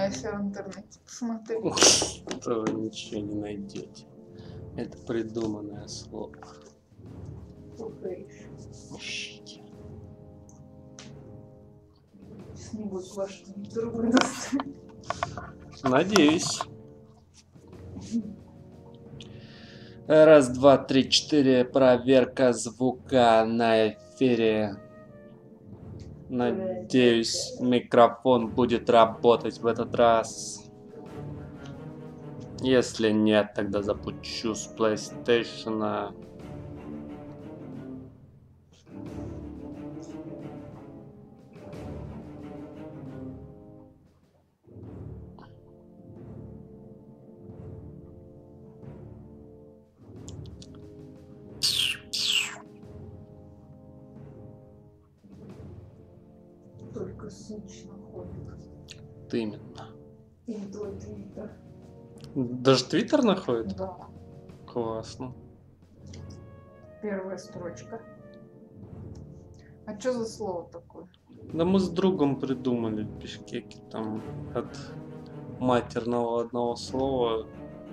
если в интернете посмотреть. То вы ничего не найдете. Это придуманное слово. Сейчас не будет вашего друга достать. Надеюсь. Раз, два, три, четыре. Проверка звука на эфире. Надеюсь, микрофон будет работать в этот раз. Если нет, тогда запущу с PlayStation. Только сучно ходит. Ты именно. И твой твиттер. Даже Твиттер находит? Да. Классно. Первая строчка. А что за слово такое? Да мы с другом придумали бишкеки там от матерного одного слова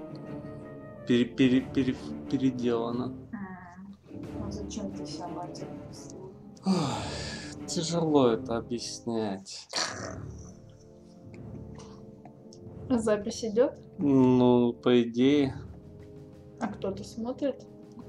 переделано. А зачем ты себя матерный слово? Тяжело это объяснять. Запись идет? Ну, по идее. А кто-то смотрит?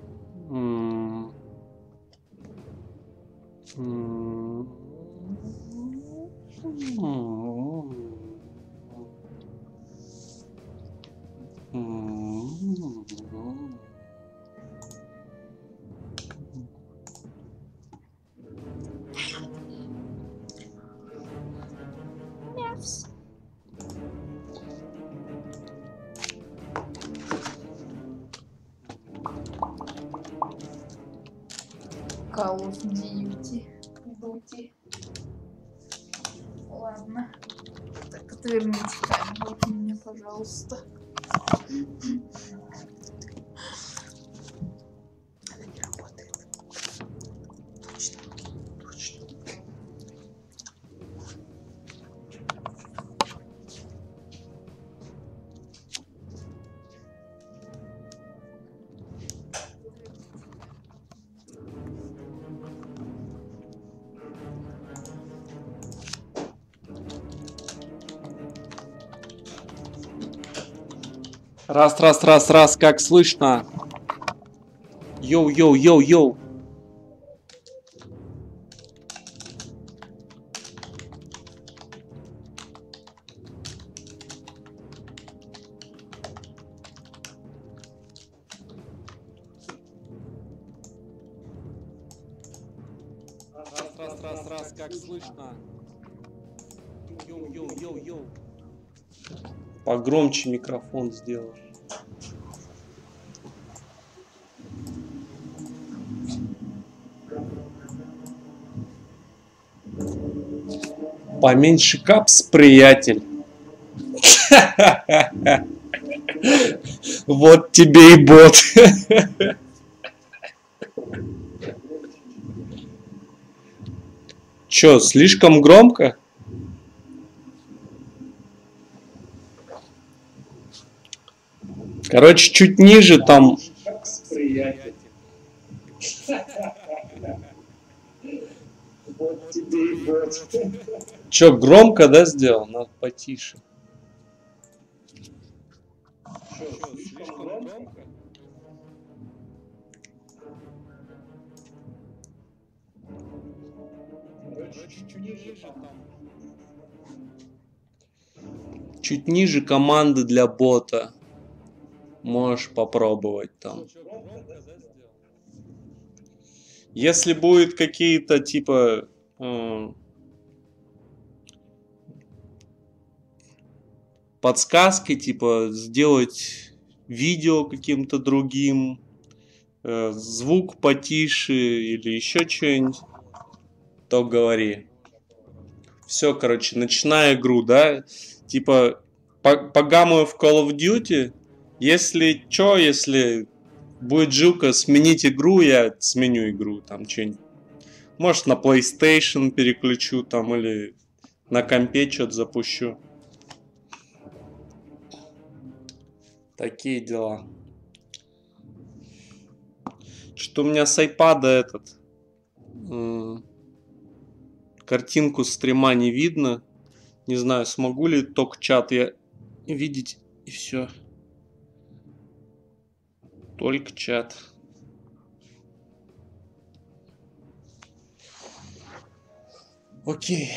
Call of Duty. Ладно. Так, отверните камеру от меня, пожалуйста. Она не работает. Точно. Раз, как слышно? Йоу. Раз, как слышно? Йоу. Погромче микрофон сделай. Поменьше капс, приятель. Вот тебе и бот. Чё, слишком громко? Короче, чуть ниже там... Чё, громко, да, сделал? Надо потише. Чё, слишком громко? Чуть ниже команды для бота. Можешь попробовать там. Если будет какие-то типа подсказки, типа сделать видео каким-то другим, звук потише или еще что-нибудь, то говори. Все, короче, начинаю игру, да? Типа, погамую в Call of Duty. Если будет жилка сменить игру, я сменю игру, там что-нибудь. Может, на PlayStation переключу, там, или на компе что-то запущу. Такие дела. Что у меня с айпада этот... картинку стрима не видно. Не знаю, смогу ли ток-чат я видеть. И все. Только чат. Окей.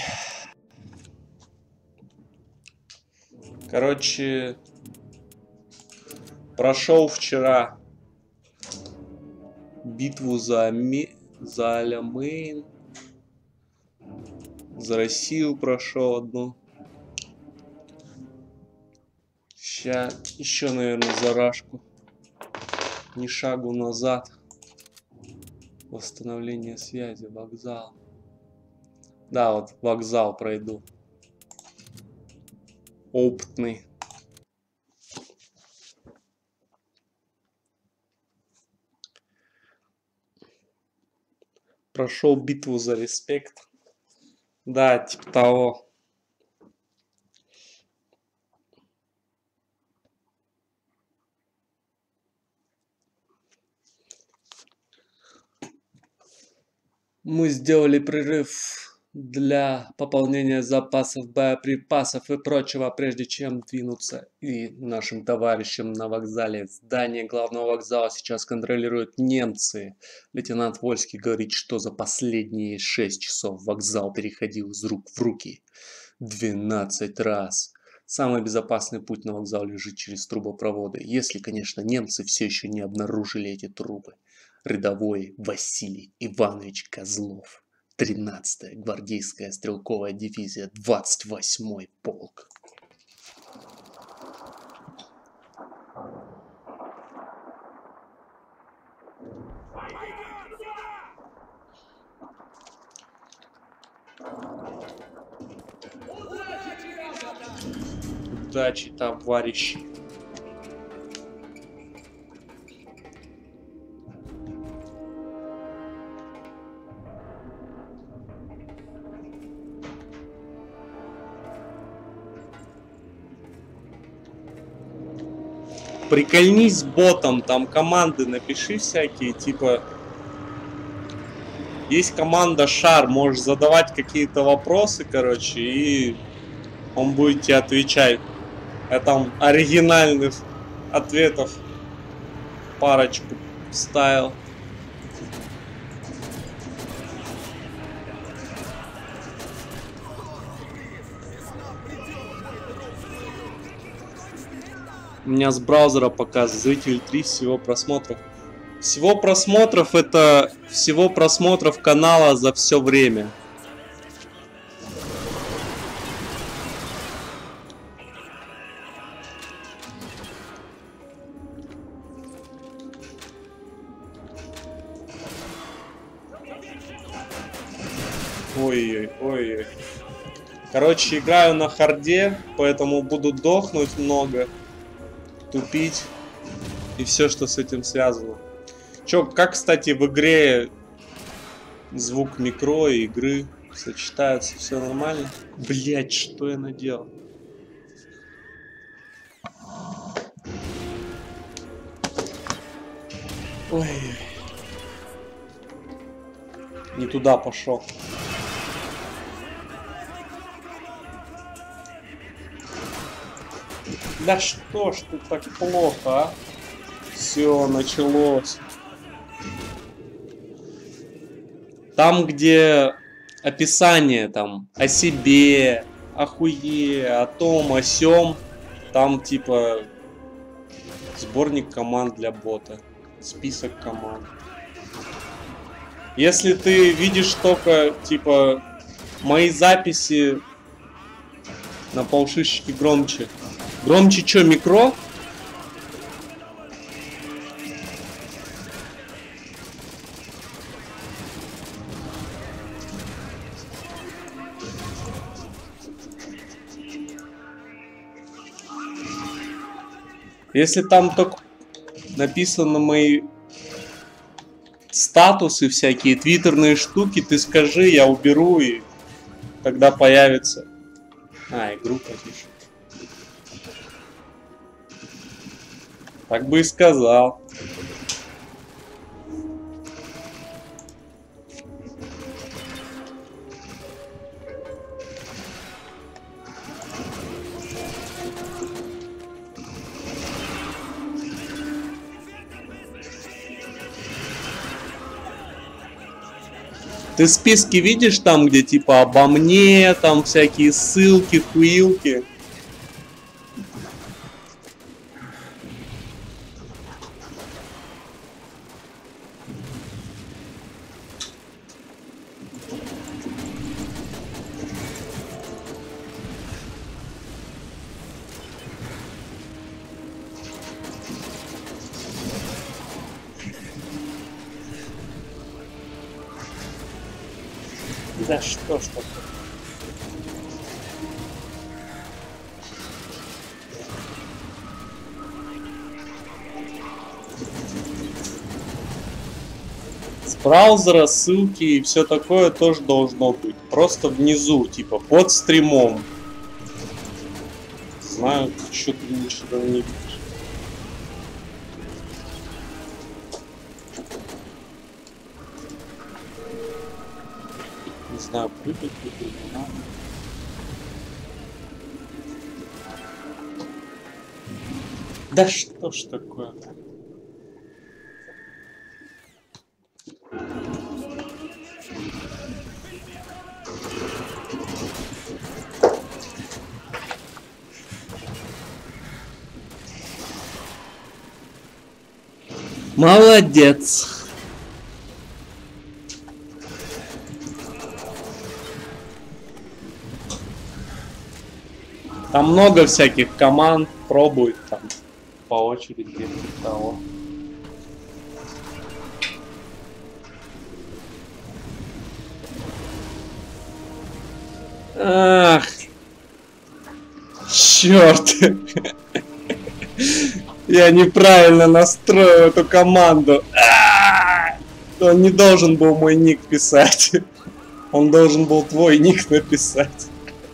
Короче, прошел вчера битву за Алямейн. За Россию прошел одну. Сейчас еще, наверное, за Рашку. Ни шагу назад. Восстановление связи, вокзал. Да, вот вокзал пройду. Опытный. Прошел битву за респект. Да, типа того. Мы сделали прерыв для пополнения запасов боеприпасов и прочего, прежде чем двинуться и нашим товарищам на вокзале. Здание главного вокзала сейчас контролируют немцы. Лейтенант Вольский говорит, что за последние 6 часов вокзал переходил из рук в руки 12 раз. Самый безопасный путь на вокзал лежит через трубопроводы, если, конечно, немцы все еще не обнаружили эти трубы. Рядовой Василий Иванович Козлов. 13-я гвардейская стрелковая дивизия, 28-й полк. Удачи, товарищи. Прикольнись с ботом, там команды напиши всякие, типа... Есть команда Шар, можешь задавать какие-то вопросы, короче, и он будет тебе отвечать. Я там оригинальных ответов парочку вставил. У меня с браузера показывает зритель 3 всего просмотров. Всего просмотров это всего просмотров канала за все время. Ой-ой-ой. Короче, играю на харде, поэтому буду дохнуть много. Тупить и все, что с этим связано. Чё, как, кстати, в игре звук микро и игры сочетаются, все нормально? Блять, что я наделал? Ой. Не туда пошел. Да что ж тут так плохо, а? Все, началось. Там, где описание там о себе, о хуе, о том, о сём, там типа сборник команд для бота, список команд. Если ты видишь только типа мои записи на полшишечки громче. Громче чё, микро? Если там только написано мои статусы всякие, твиттерные штуки, ты скажи, я уберу, и тогда появится. А, игру пишет. Так бы и сказал. Ты списки видишь там, где типа обо мне, там всякие ссылки, хуилки? Да что ж такое? С браузера ссылки и все такое тоже должно быть. Просто внизу, типа под стримом. Знаю, что ты ничего не видишь. Не знаю, прыгать, не надо. Да что ж такое? Молодец. Там много всяких команд, пробуй там по очереди того. Ах, черт! Я неправильно настроил эту команду. Он не должен был мой ник писать. Он должен был твой ник написать.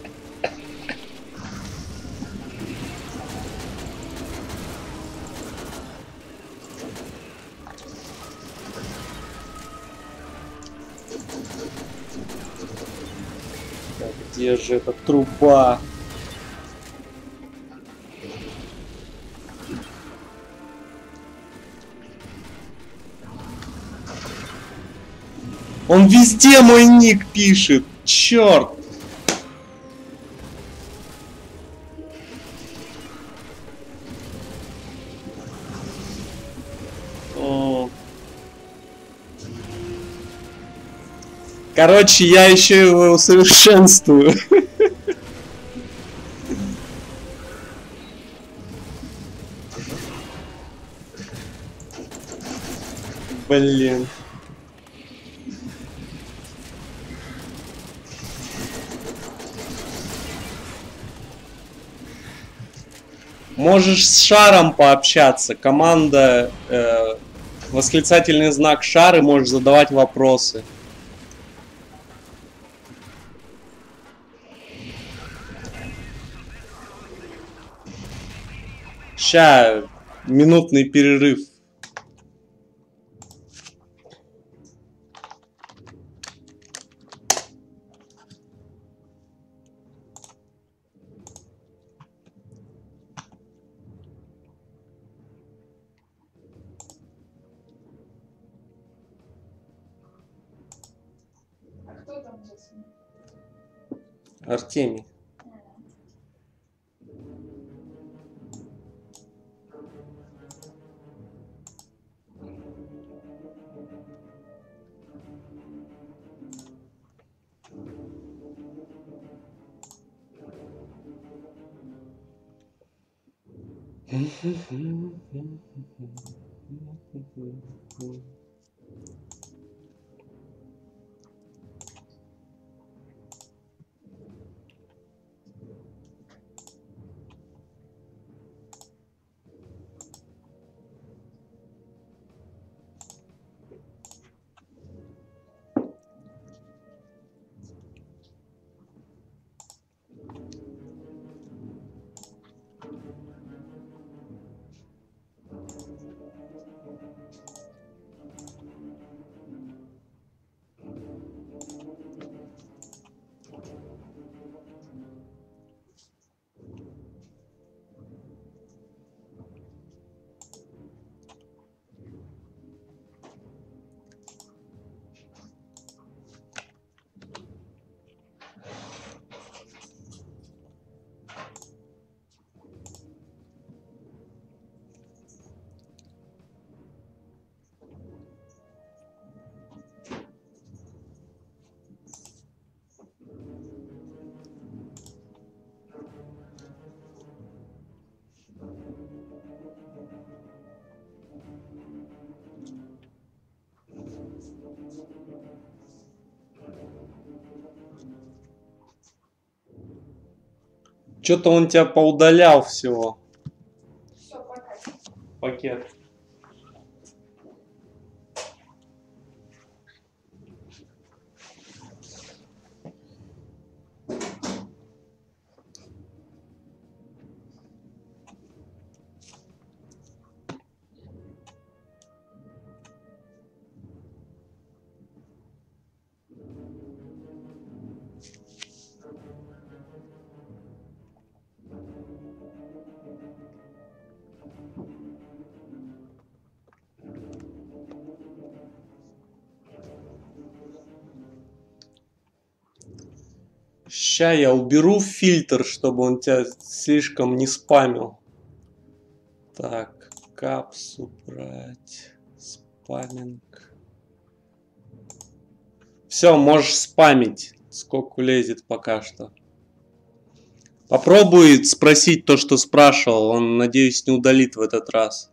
Где же эта труба? Он везде мой ник пишет. Черт. Короче, я еще его усовершенствую. Блин. Можешь с шаром пообщаться. Команда восклицательный знак шар, и можешь задавать вопросы. Ща, минутный перерыв. А кто там заснул? Артемий. Что-то он тебя поудалял всего. Все, пока. Пакет. Ща я уберу фильтр, чтобы он тебя слишком не спамил. Так, капс убрать. Спаминг. Все, можешь спамить. Сколько влезет пока что. Попробуй спросить то, что спрашивал. Он, надеюсь, не удалит в этот раз.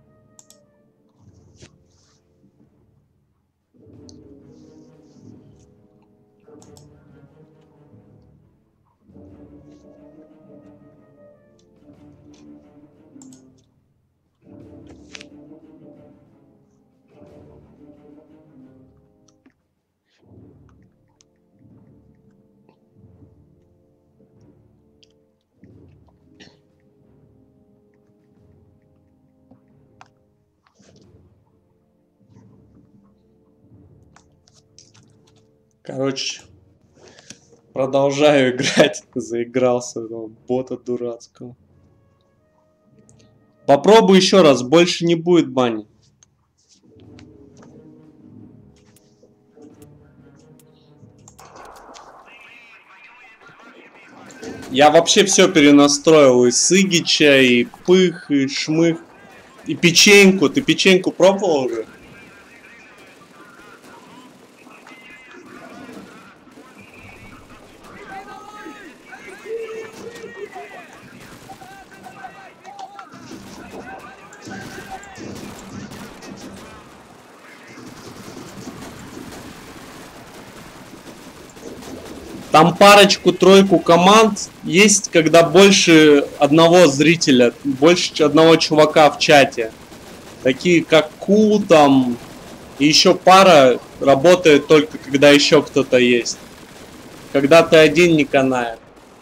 Короче, продолжаю играть. Заигрался этого бота дурацкого. Попробуй еще раз, больше не будет бани. Я вообще все перенастроил. И Сыгича, и Пых, и Шмых. И печеньку. Ты печеньку пробовал уже? Там парочку-тройку команд есть, когда больше одного зрителя, больше одного чувака в чате. Такие как Ку там, и еще пара работает только когда еще кто-то есть. Когда ты один, не канает.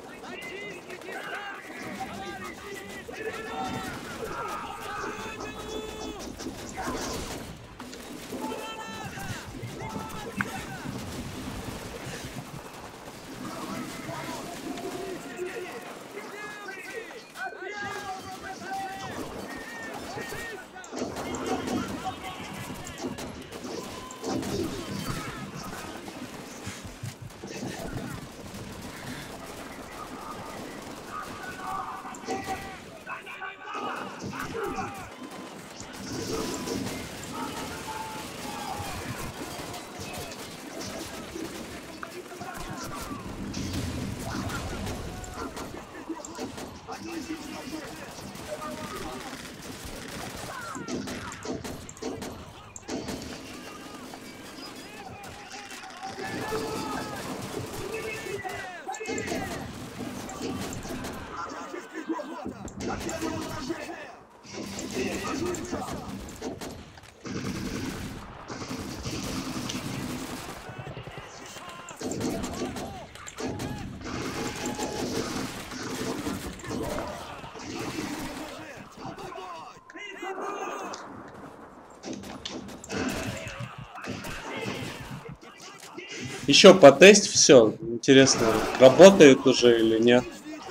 Еще потесть все. Интересно, работает уже или нет?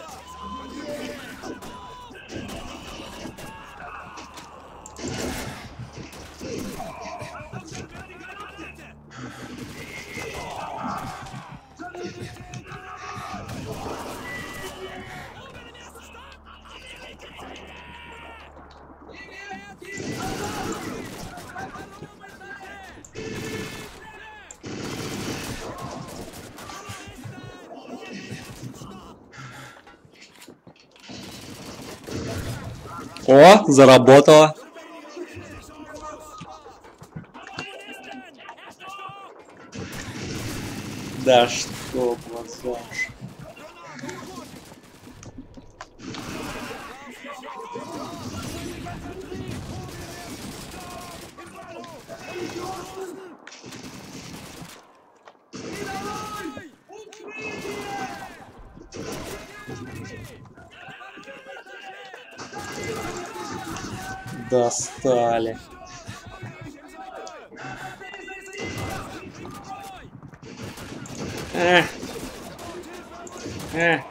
О, заработало. Да что, глаза. Достали. Эх. Эх.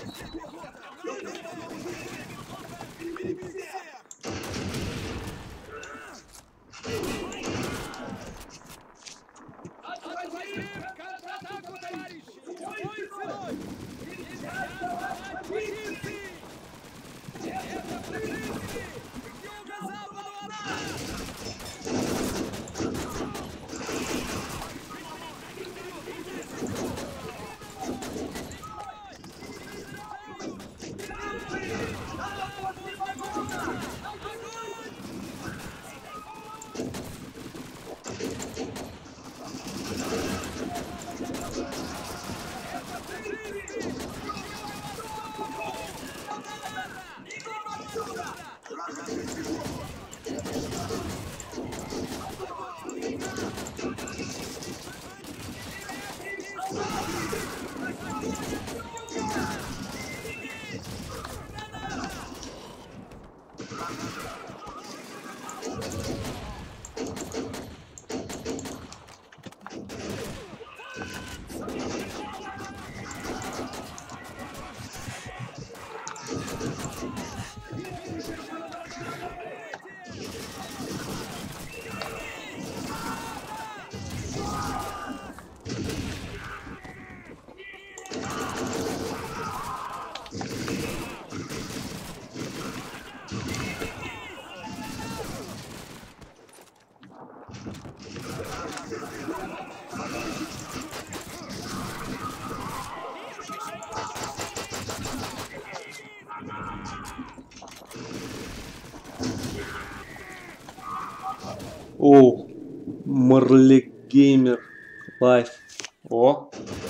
О, Марлик Геймер Лайф. О.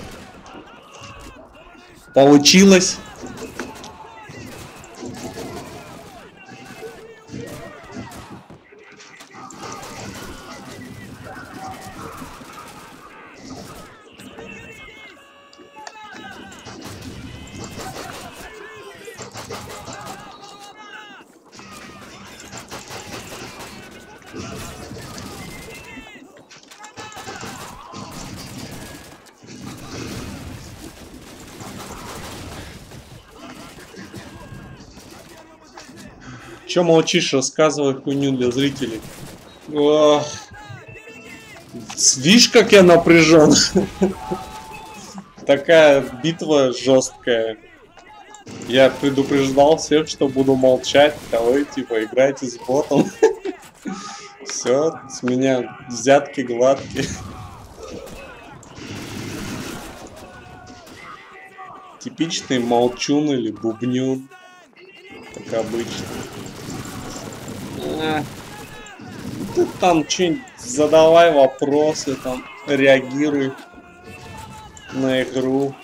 Получилось. Че молчишь, рассказывай хуйню для зрителей. Ох. Видишь, как я напряжен? Такая битва жесткая. Я предупреждал всех, что буду молчать, а вы типа играете с ботом. Все, с меня взятки гладкие. Типичный молчун или бубнюн. Как обычно. Ты там что-нибудь задавай вопросы, там реагируй на игру.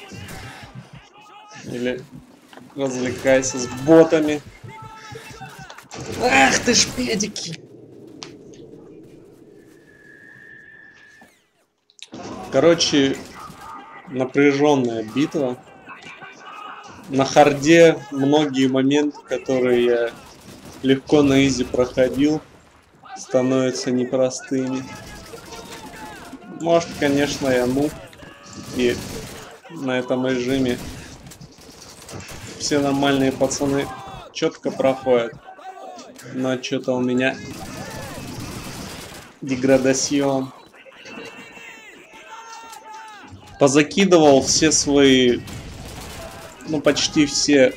Или развлекайся с ботами. Ах ты ж педики. Короче, напряженная битва. На харде многие моменты, которые я легко на изи проходил, становятся непростыми. Может, конечно, я нуб, и на этом режиме все нормальные пацаны четко проходят. Но что-то у меня деградацион. Позакидывал все свои, ну почти все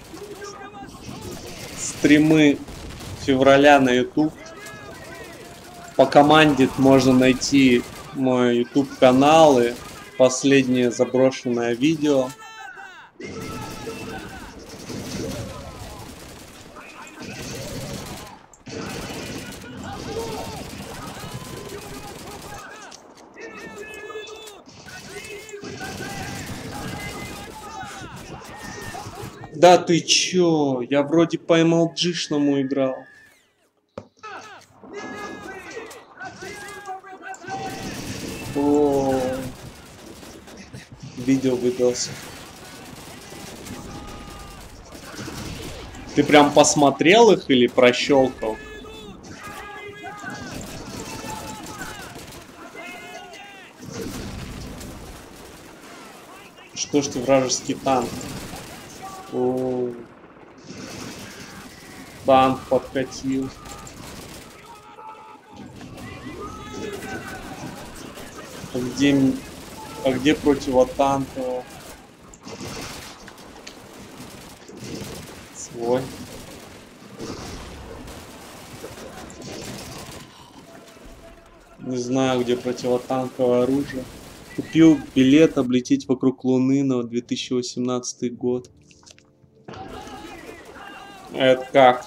стримы февраля на YouTube. По команде можно найти мой YouTube канал и последнее заброшенное видео. Да ты чё? Я вроде по MLG-шному играл. О, видео выдался. Ты прям посмотрел их или прощелкал? Что ж ты, вражеский танк? О, танк подкатил. А где противотанкового? Свой. Не знаю, где противотанковое оружие. Купил билет облететь вокруг Луны на 2018 год. Это как?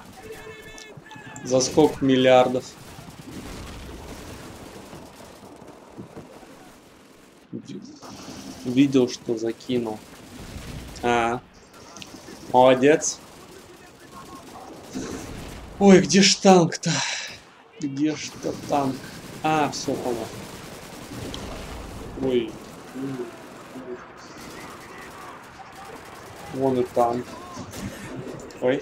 За сколько миллиардов? Видел, что закинул. Молодец. Ой, где ж танк-то? Где ж-то танк? Все, понял. Ой. Вон и танк. Ой.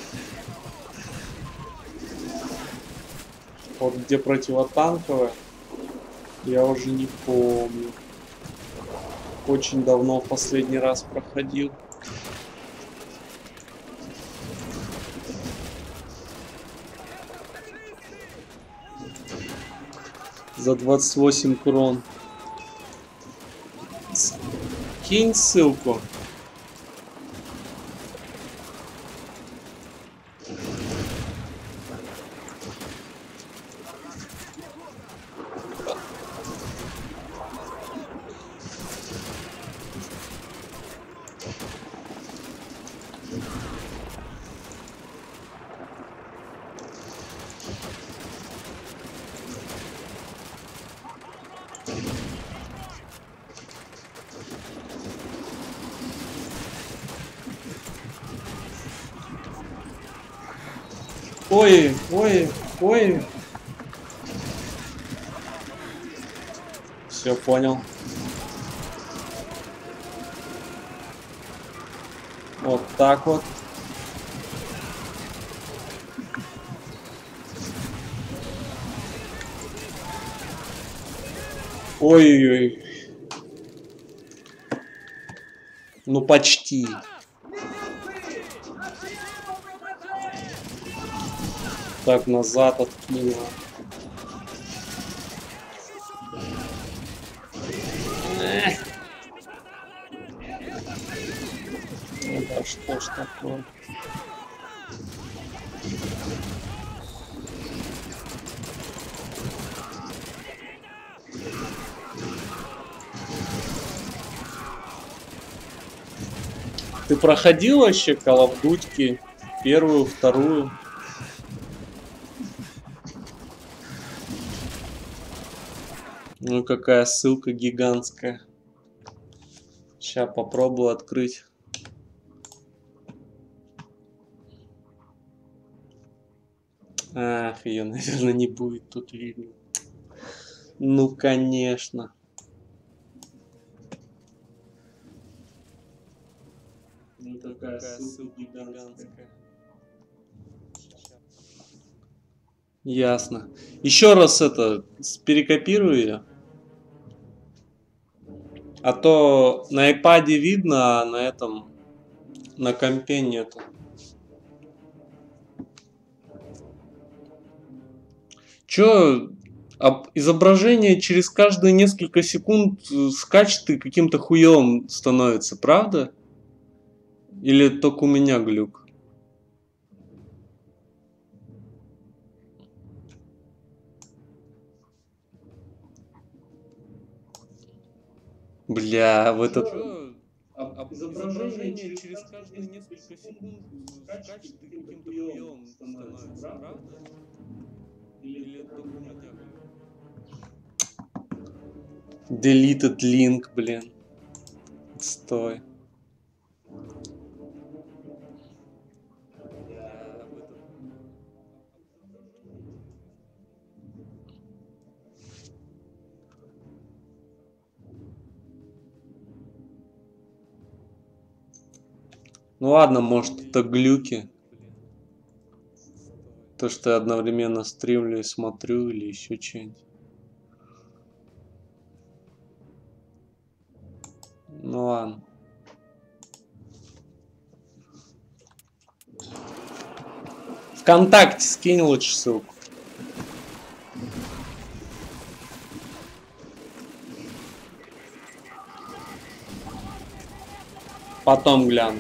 Вот где противотанковая, я уже не помню. Очень давно в последний раз проходил. За 28 крон. Кинь ссылку. Ой, ой, ой. Все понял. Вот так вот. Ой-ой-ой. Ну почти. Так, назад откинула. Это что ж такое? Ты проходил вообще Call of Duty? Первую, вторую? Ну какая ссылка гигантская. Сейчас попробую открыть. Ах, ее, наверное, не будет тут видно. Ну, конечно. Ну, такая ссылка гигантская. Ясно. Еще раз это, перекопирую ее. А то на iPad видно, а на этом, на компе нету. Чё, изображение через каждые несколько секунд скачет и каким-то хуёвым становится, правда? Или только у меня глюк? Бля, в этот... Изображение через каждые несколько секунд скачет и каким-то хуёвым становится, правда? Или только у меня глюк? Deleted link, блин. Стой. Ну ладно, может это глюки. То, что я одновременно стримлю и смотрю, или еще что-нибудь. Ну ладно. ВКонтакте скинь лучше ссылку. Потом гляну.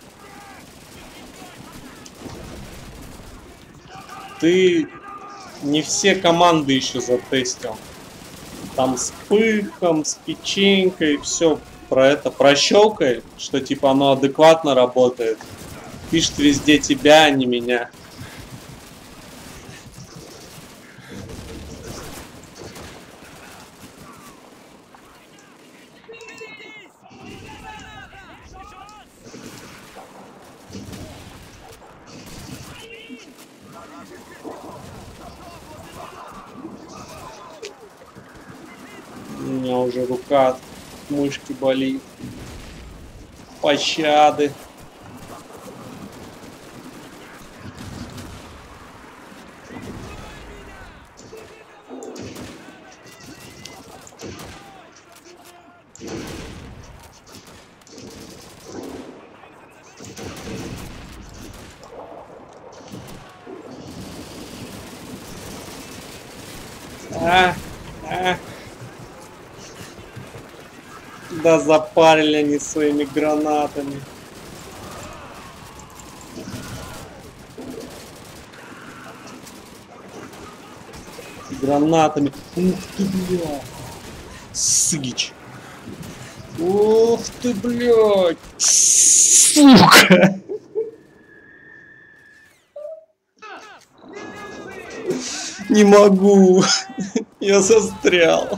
Ты не все команды еще затестил. Там с пыхом, с печенькой, все про это прощелкай, что типа оно адекватно работает. Пишет везде тебя, а не меня. У меня уже рука от мышки болит. Пощады. Да запарили они своими гранатами. Гранатами. Ух ты, бля. Сыч. Ух ты, блядь. Сука. Не могу. Я застрял.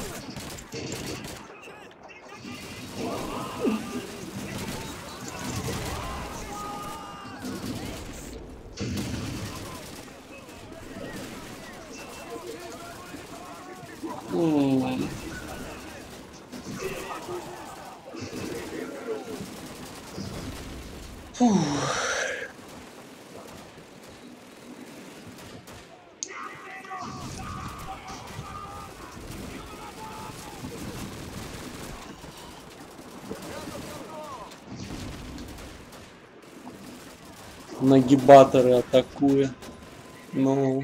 Нагибаторы атакуя. Ну.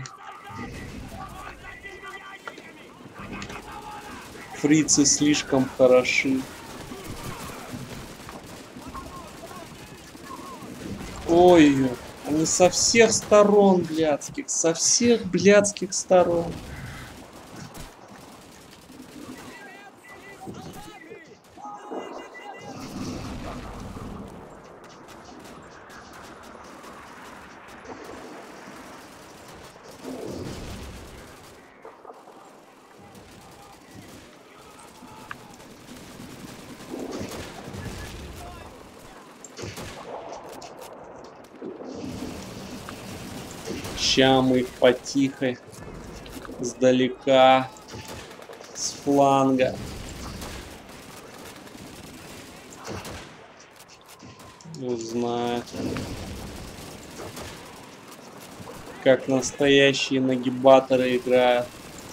Фрицы слишком хороши. Ой, они со всех сторон блядских, со всех блядских сторон. Ща мы их потихо, сдалека, с фланга. Узнают, как настоящие нагибаторы играют.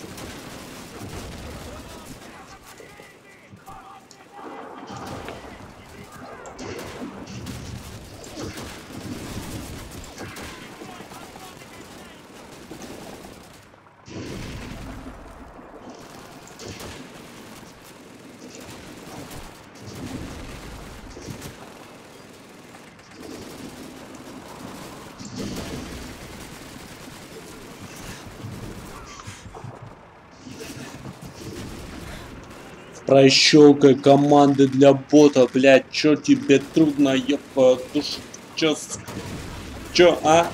Прощелкай команды для бота, блядь, чё тебе трудно, ёпа, душу, чё, а?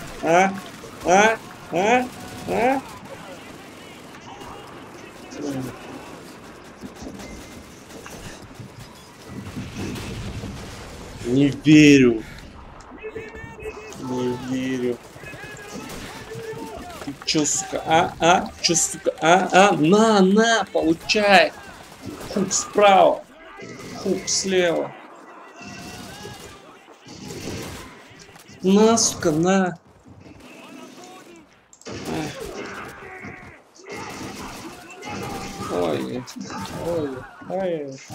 Не верю. Не верю. Ты чё, сука, чё, сука, на, получай. Хук справа, хук слева. На, сука, на. Ой, ой, ой, ой.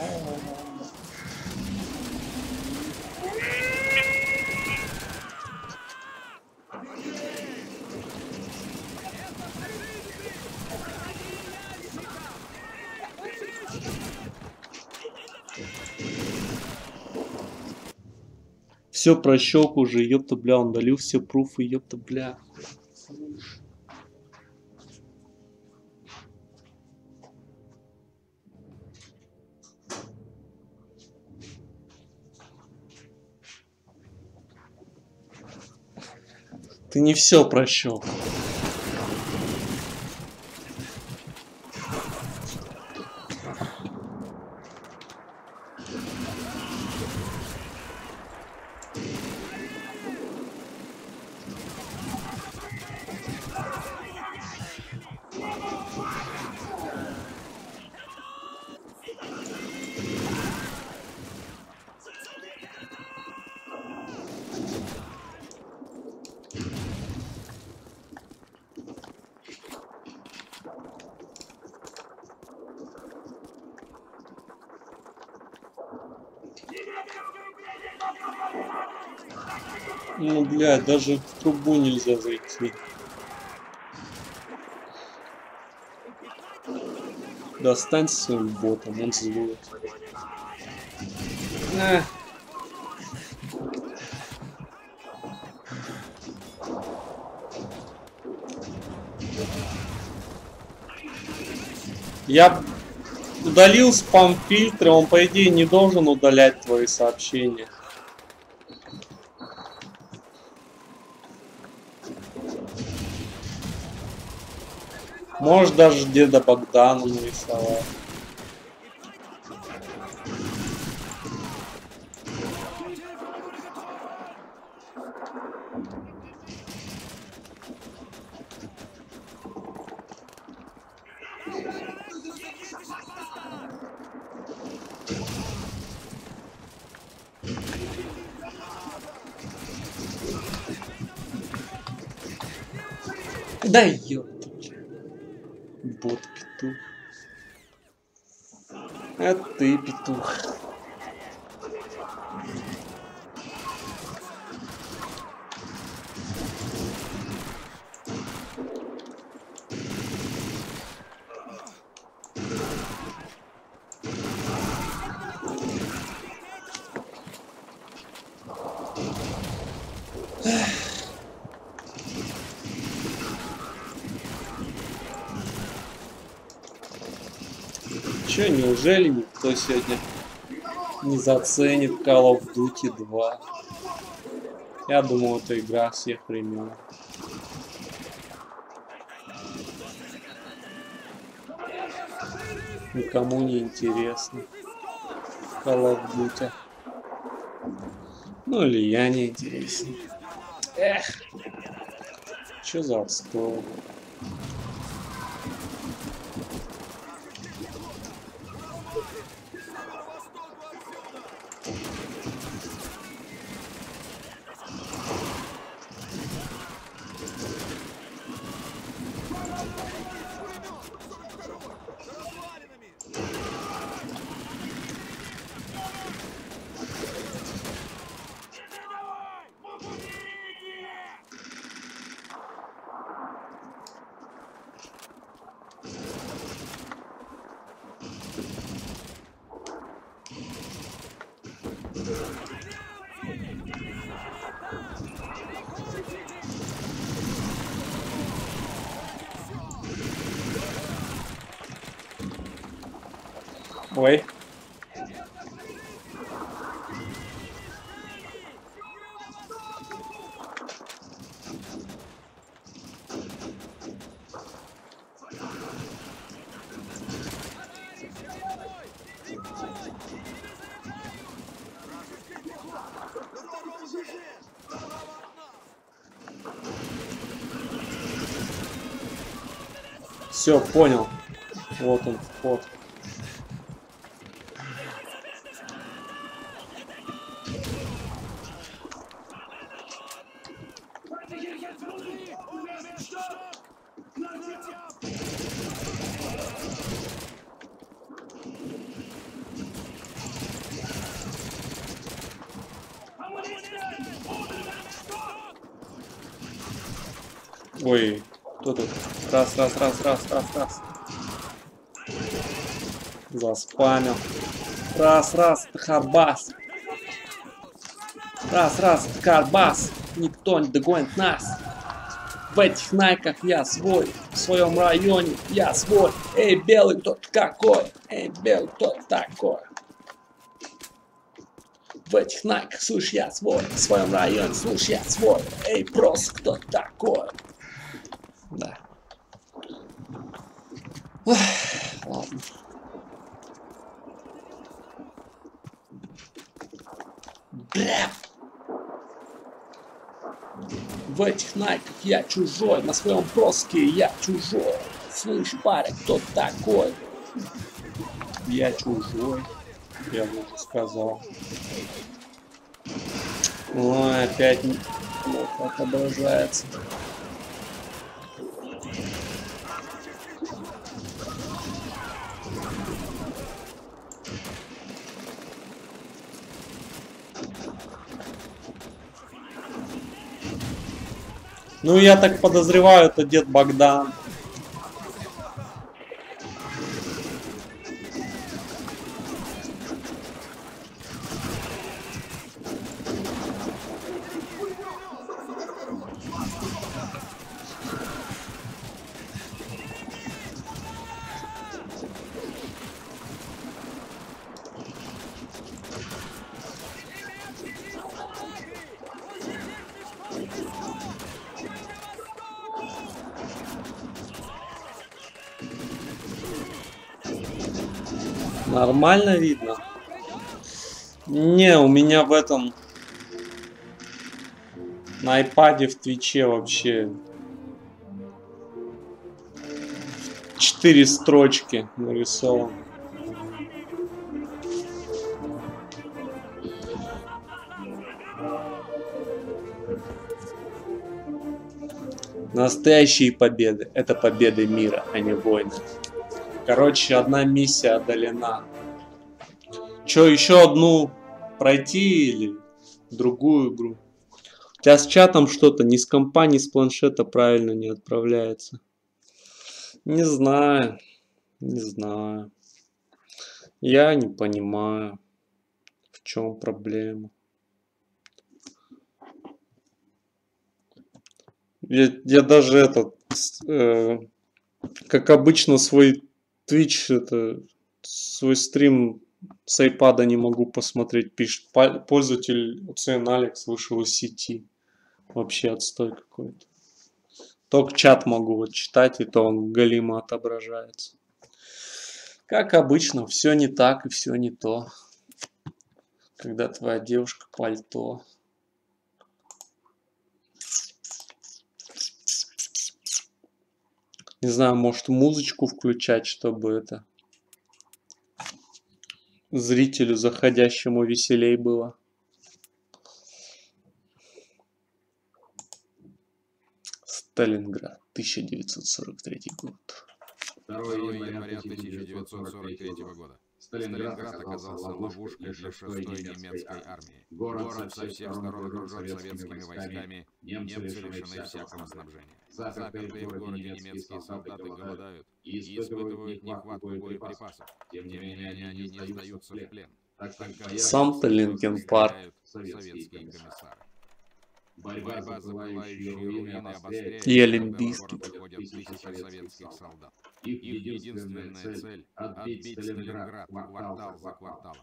Все прощёк уже, ёпта, бля, он удалил все пруфы, ёпта, бля. Ты не все прощёл. Ну, блядь, даже в трубу нельзя зайти. Достань своим ботом, он злой. Я удалил спам-фильтры, он по идее не должен удалять твои сообщения. Можешь даже деда Богдану нарисовать. Да ёпта. Бот петух. А ты петух. Че, неужели никто сегодня не заценит Call of Duty 2? Я думал, это игра всех времен. Никому не интересно. Call of Duty. Ну или я не интересен. Эх. Че за отстой? Ой. Все, понял. Вот он, вход. Ой, кто тут? Раз. Заспамил. Раз, Харбас. Раз, Карбас. Никто не догонит нас. В этих найках я свой. В своем районе я свой. Эй, белый, кто ты какой? Эй, белый, кто ты такой? В этих найках, слушай, я свой. В своем районе, слушай, я свой. Эй, просто кто ты такой? Да. Ох, ладно. В этих найках я чужой, на своем броске я чужой. Слышь, парень, кто ты такой? Я чужой, я уже сказал. Ой, опять плохо отображается. Ну, я так подозреваю, это дед Богдан. Нормально видно? Не, у меня в этом... На айпаде в Твиче вообще 4 строчки нарисован. Настоящие победы. Это победы мира, а не войны. Короче, одна миссия одолена. Че, еще одну пройти или другую игру? У тебя с чатом что-то ни с компа, ни с планшета правильно не отправляется. Не знаю. Не знаю. Я не понимаю, в чем проблема. Я даже этот, как обычно, свой Twitch, свой стрим с iPad не могу посмотреть. Пишет, пользователь UCN Алекс вышел из сети. Вообще отстой какой-то. Только чат могу вот читать, и то он галимо отображается. Как обычно, все не так и все не то. Когда твоя девушка пальто. Не знаю, может музычку включать, чтобы это зрителю заходящему веселей было. Сталинград, 1943 год. 2 января 1943 года. Сталинград оказался ловушкой для 6-й немецкой армии. Город со всех сторон окружен советскими войсками, немцы лишены всякого снабжения. Запертые в городе немецкие солдаты голодают и испытывают нехватку боеприпасов. Тем не менее, они не сдаются в плен. Сам-то Линкин Парк. Советские комиссары. Борьба за пылающие руины обостряется, И Олимпийский. тысячи советских солдат. Их единственная цель – отбить Сталинград квартал за кварталом.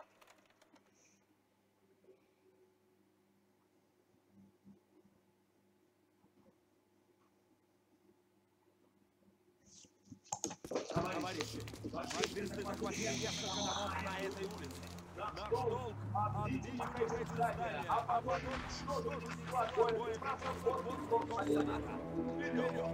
Товарищи, ваши звезды захватили несколько домов на этой улице. Наш долг – отбить эти здания, а потом уничтожить складское боеприпасов. Вперед!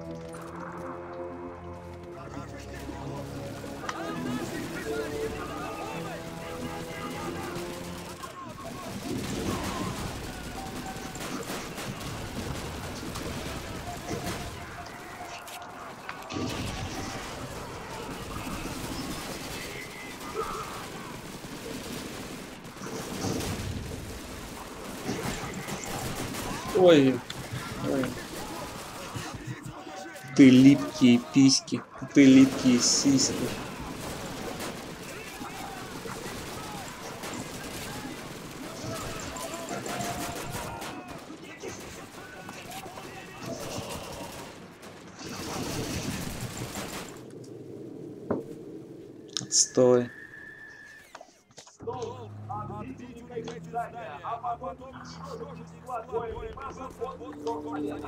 Ой, ой. Ты липкие письки, ты липкие сиськи. Отстой. Отбить у них эти здания, а потом уничтожить склад боеприпасов под Горгоном.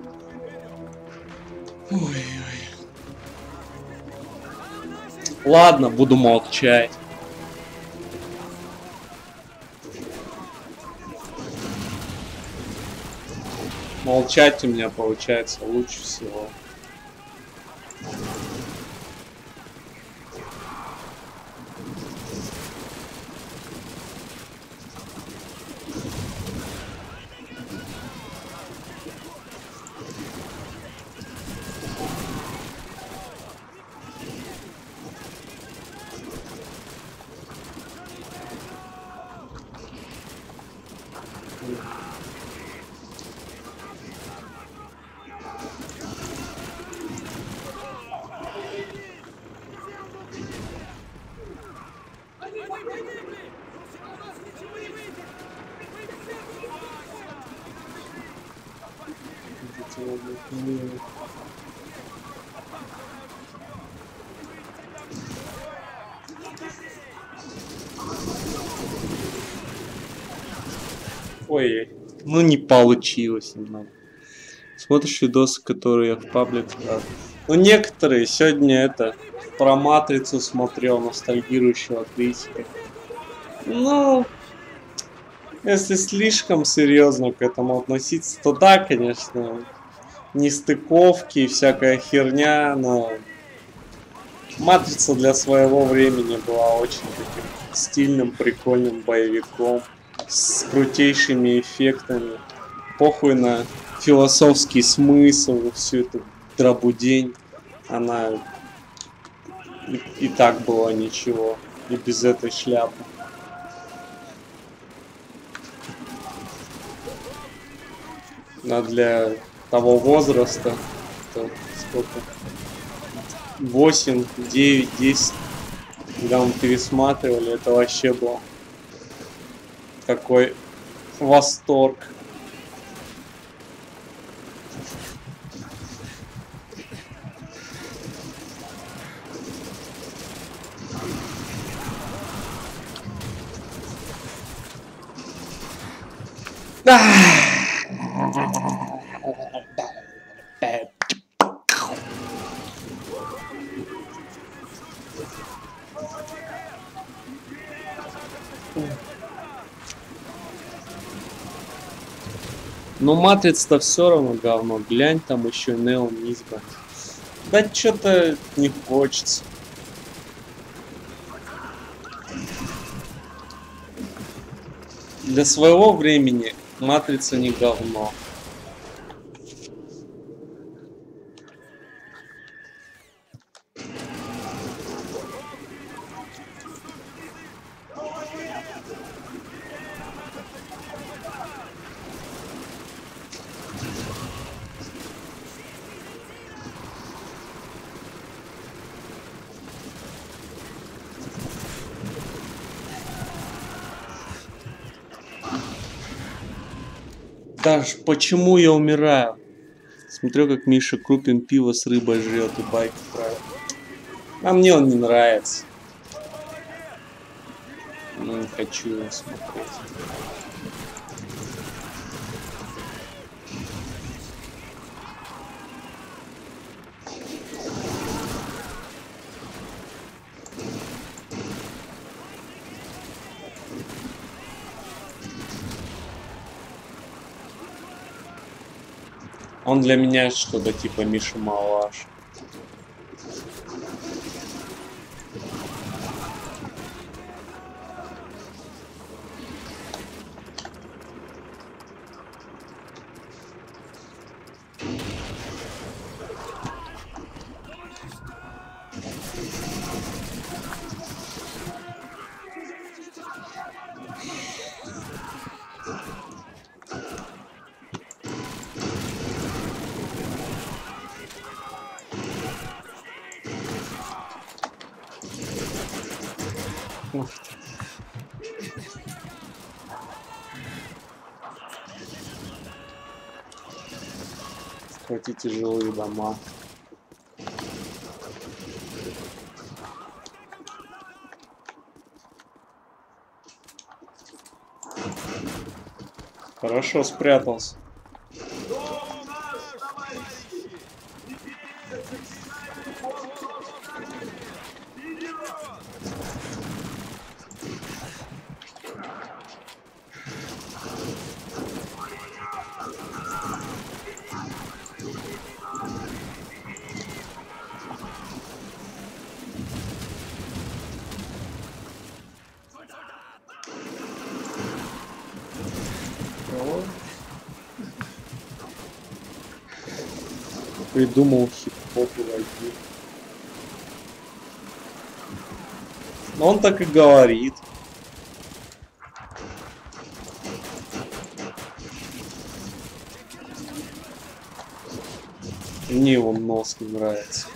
Ой-ой. Ладно, буду молчать. Молчать у меня получается лучше всего. Ой, ну не получилось немного. Смотришь видосы, которые я в паблик. Ну некоторые сегодня это про Матрицу смотрел, ностальгирующего критика. Ну, если слишком серьезно к этому относиться, то да, конечно, нестыковки и всякая херня, но Матрица для своего времени была очень таким стильным, прикольным боевиком с крутейшими эффектами. Похуй на философский смысл, всю эту драбудень. Она и так была ничего, и без этой шляпы. Но для того возраста, то сколько? 8, 9, 10, когда мы пересматривали, это вообще был такой восторг. Ну, Матрица-то все равно говно. Глянь, там еще Нео Низба. Да что-то не хочется. Для своего времени Матрица не говно. Даже почему я умираю? Смотрю, как Миша Крупин пиво с рыбой жрет и байк правит. А мне он не нравится. Ну, не хочу его смотреть. Он для меня что-то типа Миша Малаш. Ну. Хотите жилые дома. Хорошо спрятался. Придумал хип-хоп войти. Он так и говорит. Мне его нос не нравится.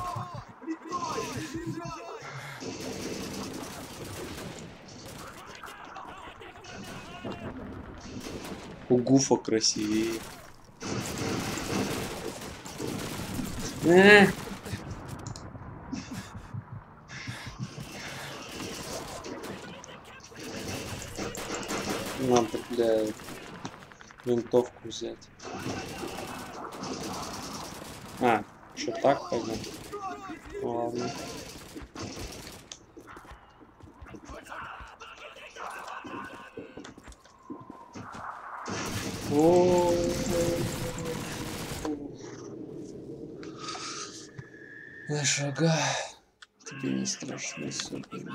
У Гуфа красивее. Надо, бля, винтовку взять. А, что так пойдем? Ладно. На шага. Тебе не страшно, супер.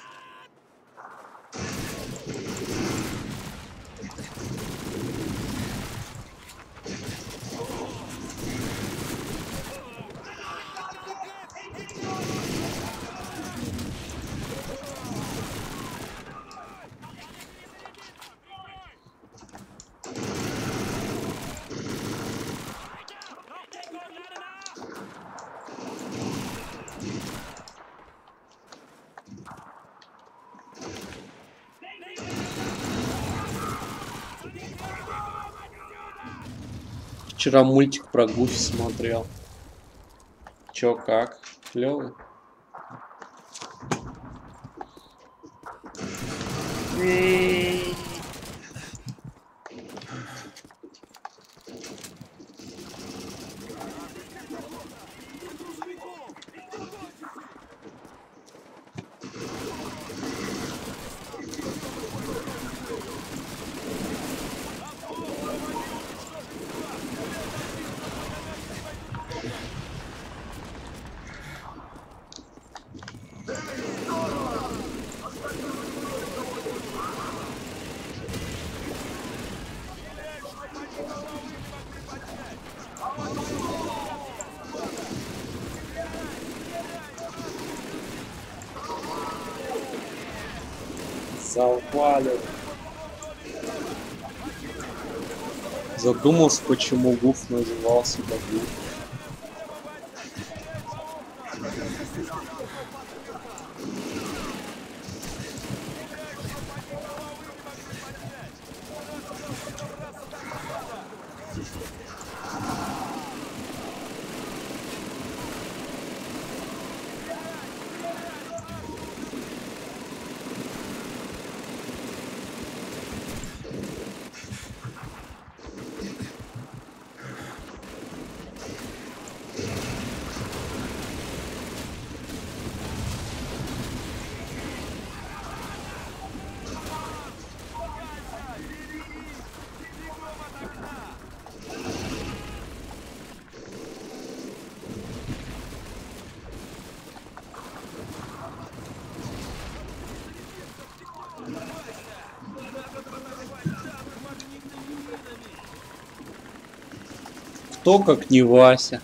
Вчера мультик про Гуфи смотрел. Чё, как? Клёвый? Завалил. Задумался, почему Гуф назывался Гуф. Кто как не Вася.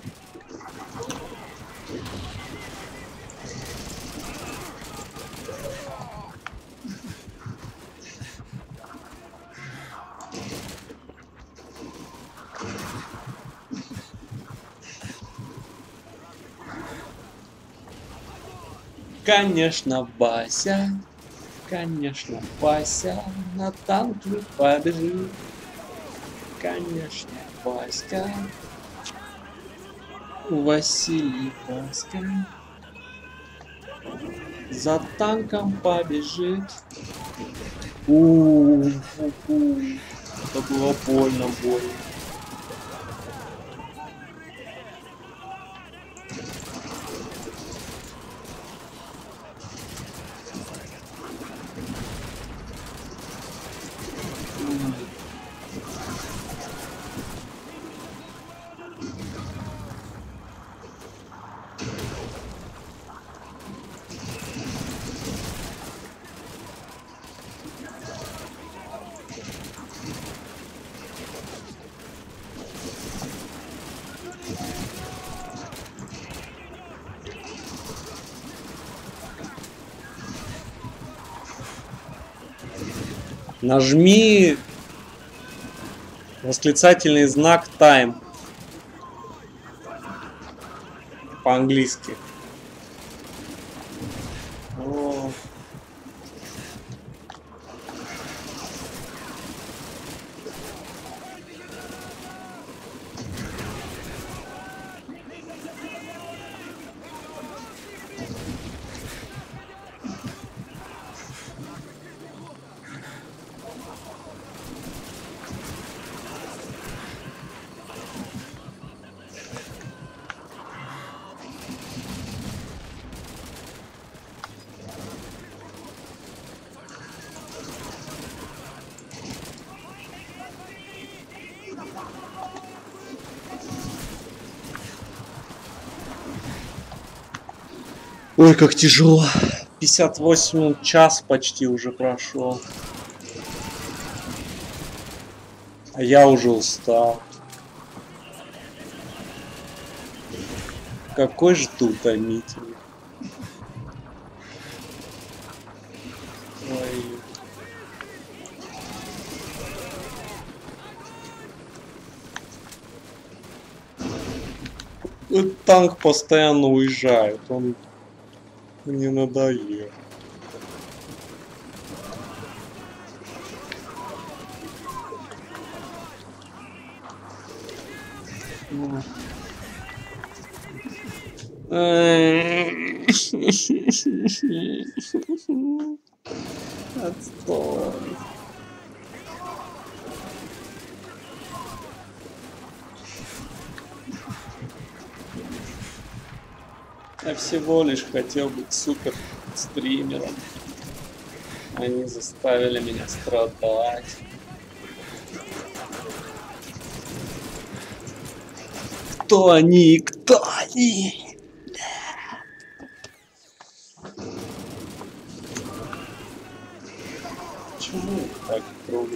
Конечно, Вася. Конечно, Вася на танке побежит. Конечно, Васька. Василий Васька за танком побежит. Это было больно. Нажми восклицательный знак time по-английски. Ой, как тяжело. 58 час почти уже прошел. А я уже устал. Какой же ты утомительный. Ой. Этот танк постоянно уезжает. Он мне надоел. Отстой. Я всего лишь хотел быть супер стримером. Они заставили меня страдать. Кто они? Кто они? Почему так трудно?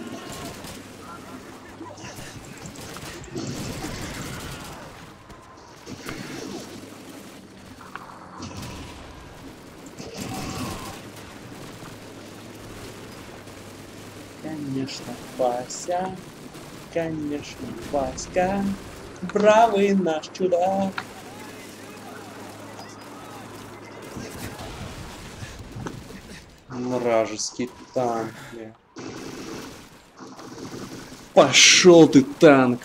Конечно, Вася, конечно, Васька, бравый наш чудак. Вражеский танк, бля. Пошел ты, танк.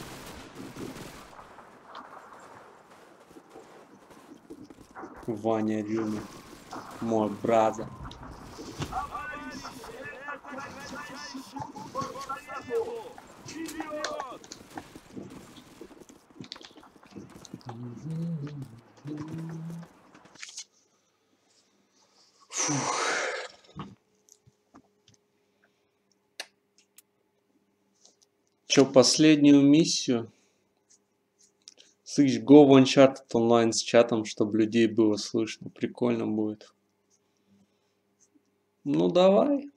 Ваня Рюмин, мой брат. Чё, последнюю миссию? Слышь, go в Uncharted онлайн с чатом, чтобы людей было слышно. Прикольно будет. Ну давай.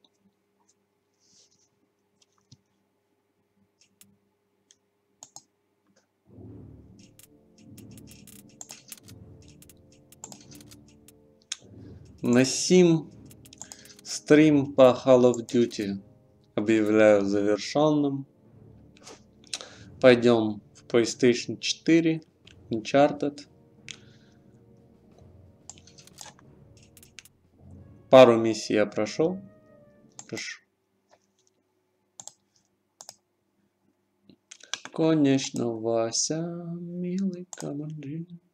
Насим стрим по Call of Duty объявляю завершенным. Пойдем в PlayStation 4, Uncharted. Пару миссий я прошел. Конечно, Вася, милый командир.